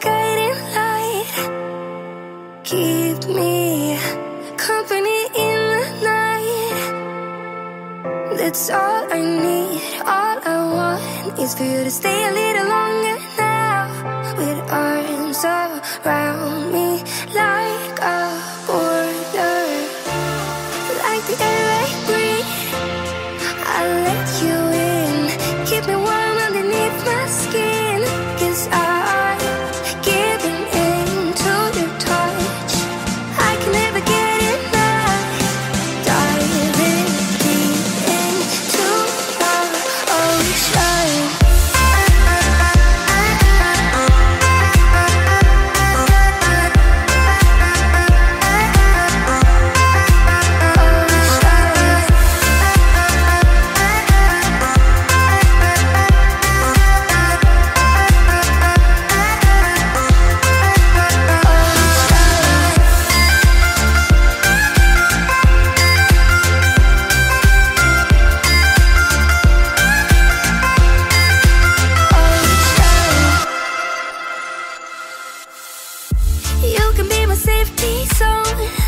guiding light. Keep me company in the night. That's all I need, all I want is for you to stay a little longer now. With arms around me like a border, like the air I breathe. I'll let you in, keep me warm underneath my skin. 'Cause I'm giving in to your touch. I can never get enough. Diving deep into our ocean. You can be my safety zone.